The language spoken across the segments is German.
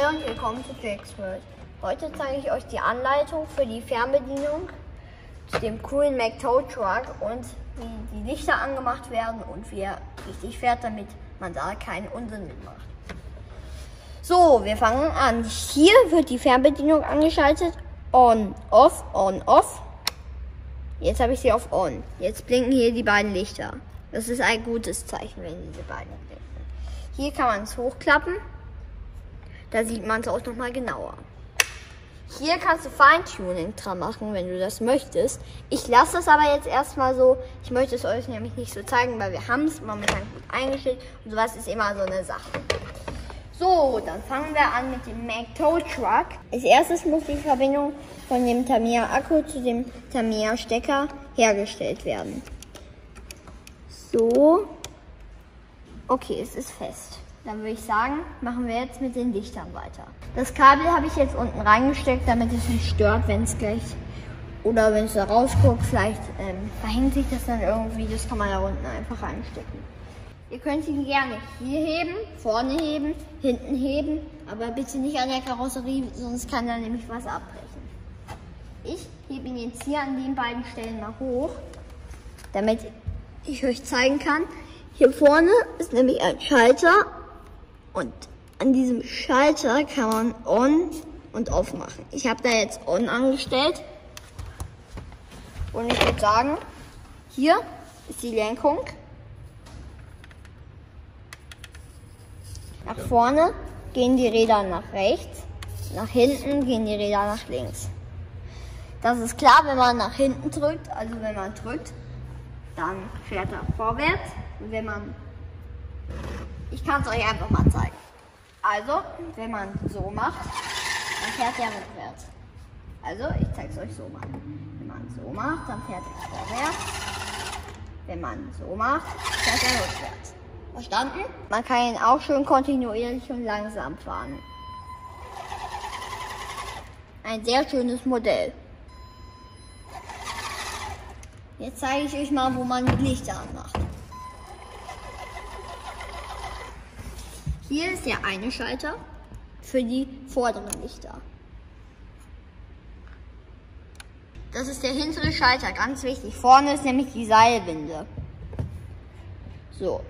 Leute und willkommen zu Jack's World. Heute zeige ich euch die Anleitung für die Fernbedienung zu dem coolen Mac Tow Truck und wie die Lichter angemacht werden und wie er richtig fährt, damit man da keinen Unsinn mitmacht. So, wir fangen an. Hier wird die Fernbedienung angeschaltet. On, off, on, off. Jetzt habe ich sie auf on. Jetzt blinken hier die beiden Lichter. Das ist ein gutes Zeichen, wenn diese beiden blinken. Hier kann man es hochklappen. Da sieht man es auch nochmal genauer. Hier kannst du Feintuning dran machen, wenn du das möchtest. Ich lasse das aber jetzt erstmal so. Ich möchte es euch nämlich nicht so zeigen, weil wir haben es momentan gut eingestellt. Und sowas ist immer so eine Sache. So, dann fangen wir an mit dem Mac Tow Truck. Als erstes muss die Verbindung von dem Tamiya Akku zu dem Tamiya Stecker hergestellt werden. So. Okay, es ist fest. Dann würde ich sagen, machen wir jetzt mit den Lichtern weiter. Das Kabel habe ich jetzt unten reingesteckt, damit es nicht stört, wenn es gleich oder wenn es da rausguckt, vielleicht verhängt sich das dann irgendwie. Das kann man da unten einfach reinstecken. Ihr könnt ihn gerne hier heben, vorne heben, hinten heben, aber bitte nicht an der Karosserie, sonst kann da nämlich was abbrechen. Ich hebe ihn jetzt hier an den beiden Stellen mal hoch, damit ich euch zeigen kann. Hier vorne ist nämlich ein Schalter. Und an diesem Schalter kann man on und off machen. Ich habe da jetzt on angestellt. Und ich würde sagen, hier ist die Lenkung. Nach vorne gehen die Räder nach rechts. Nach hinten gehen die Räder nach links. Das ist klar, wenn man nach hinten drückt. Also wenn man drückt, dann fährt er vorwärts. Und wenn man... Ich kann es euch einfach mal zeigen. Also, wenn man so macht, dann fährt er rückwärts. Also, ich zeige es euch so mal. Wenn man so macht, dann fährt er vorwärts. Wenn man so macht, fährt er rückwärts. Verstanden? Man kann ihn auch schön kontinuierlich und langsam fahren. Ein sehr schönes Modell. Jetzt zeige ich euch mal, wo man die Lichter anmacht. Hier ist der eine Schalter für die vorderen Lichter. Das ist der hintere Schalter, ganz wichtig. Vorne ist nämlich die Seilwinde. So.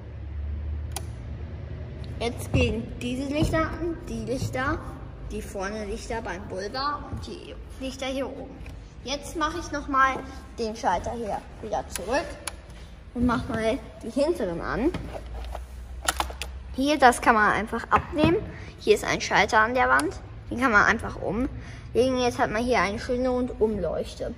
Jetzt gehen diese Lichter an, die vorne Lichter beim Bulber und die Lichter hier oben. Jetzt mache ich nochmal den Schalter hier wieder zurück und mache mal die hinteren an. Hier, das kann man einfach abnehmen. Hier ist ein Schalter an der Wand. Den kann man einfach umlegen. Jetzt hat man hier eine schöne Rundumleuchte.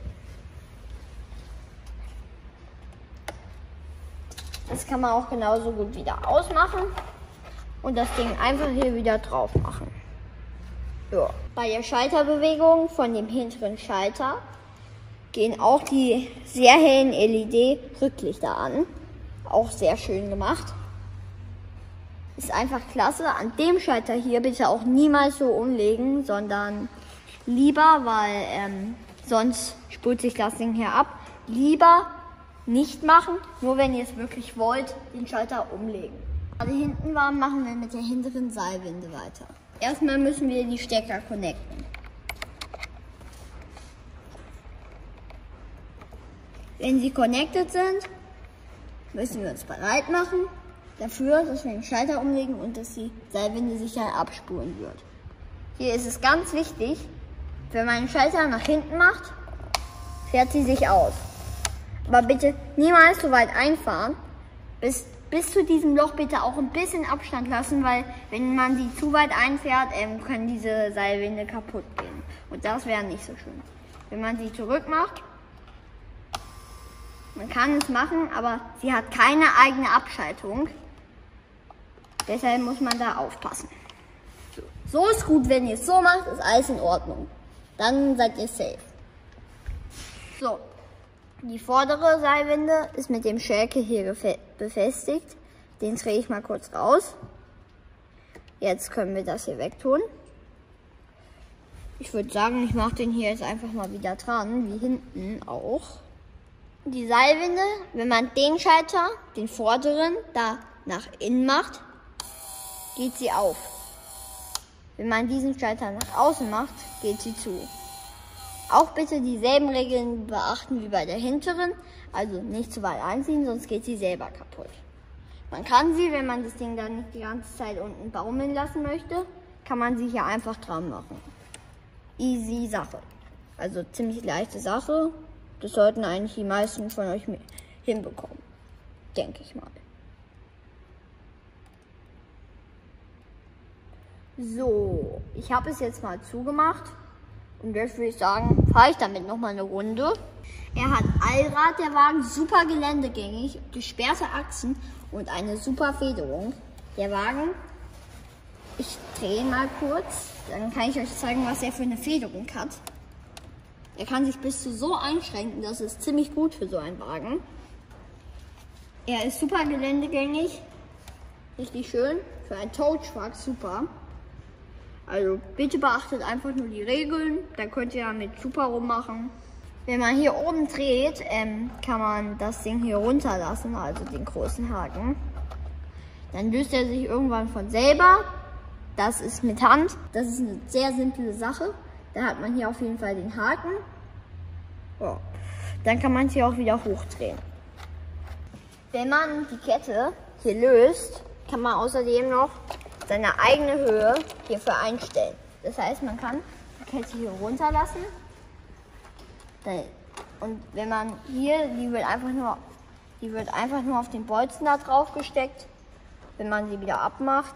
Das kann man auch genauso gut wieder ausmachen. Und das Ding einfach hier wieder drauf machen. Ja. Bei der Schalterbewegung von dem hinteren Schalter gehen auch die sehr hellen LED-Rücklichter an. Auch sehr schön gemacht. Ist einfach klasse. An dem Schalter hier bitte auch niemals so umlegen, sondern lieber, weil sonst spult sich das Ding hier ab. Lieber nicht machen, nur wenn ihr es wirklich wollt, den Schalter umlegen. Gerade hinten waren, machen wir mit der hinteren Seilwinde weiter. Erstmal müssen wir die Stecker connecten. Wenn sie connected sind, müssen wir uns bereit machen dafür, dass wir den Schalter umlegen und dass die Seilwinde sich dann abspulen wird. Hier ist es ganz wichtig, wenn man den Schalter nach hinten macht, fährt sie sich aus. Aber bitte niemals so weit einfahren. Bis zu diesem Loch bitte auch ein bisschen Abstand lassen, weil wenn man die zu weit einfährt, können diese Seilwinde kaputt gehen. Und das wäre nicht so schön. Wenn man sie zurück macht, man kann es machen, aber sie hat keine eigene Abschaltung. Deshalb muss man da aufpassen. So ist gut, wenn ihr es so macht, ist alles in Ordnung. Dann seid ihr safe. So, die vordere Seilwinde ist mit dem Schälke hier befestigt. Den drehe ich mal kurz raus. Jetzt können wir das hier wegtun. Ich würde sagen, ich mache den hier jetzt einfach mal wieder dran, wie hinten auch. Die Seilwinde, wenn man den Schalter, den vorderen, da nach innen macht, geht sie auf. Wenn man diesen Schalter nach außen macht, geht sie zu. Auch bitte dieselben Regeln beachten wie bei der hinteren, also nicht zu weit einziehen, sonst geht sie selber kaputt. Man kann sie, wenn man das Ding dann nicht die ganze Zeit unten baumeln lassen möchte, kann man sie hier einfach dran machen. Easy Sache. Also ziemlich leichte Sache. Das sollten eigentlich die meisten von euch hinbekommen. Denke ich mal. So, ich habe es jetzt mal zugemacht. Und jetzt würde ich sagen, fahre ich damit nochmal eine Runde. Er hat Allrad, der Wagen, super geländegängig, gesperrte Achsen und eine super Federung. Der Wagen, ich drehe mal kurz, dann kann ich euch zeigen, was er für eine Federung hat. Er kann sich bis zu so einschränken, das ist ziemlich gut für so einen Wagen. Er ist super geländegängig, richtig schön, für einen Tow Truck super. Also bitte beachtet einfach nur die Regeln, dann könnt ihr damit super rummachen. Wenn man hier oben dreht, kann man das Ding hier runterlassen, also den großen Haken. Dann löst er sich irgendwann von selber. Das ist mit Hand. Das ist eine sehr simple Sache. Da hat man hier auf jeden Fall den Haken. Ja. Dann kann man es hier auch wieder hochdrehen. Wenn man die Kette hier löst, kann man außerdem noch seine eigene Höhe hierfür einstellen. Das heißt, man kann die Kette hier runterlassen. Und wenn man hier, die wird einfach nur auf den Bolzen da drauf gesteckt. Wenn man sie wieder abmacht,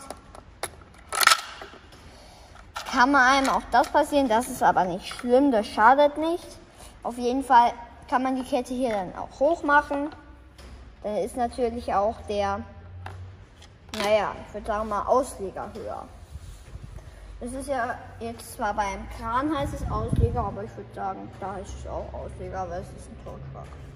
kann man einem auch das passieren. Das ist aber nicht schlimm, das schadet nicht. Auf jeden Fall kann man die Kette hier dann auch hoch machen. Dann ist natürlich auch der, naja, ich würde sagen mal Ausleger höher. Das ist ja jetzt zwar beim Kran heißt es Ausleger, aber ich würde sagen, da heißt es auch Ausleger, weil es ist ein Tow Truck.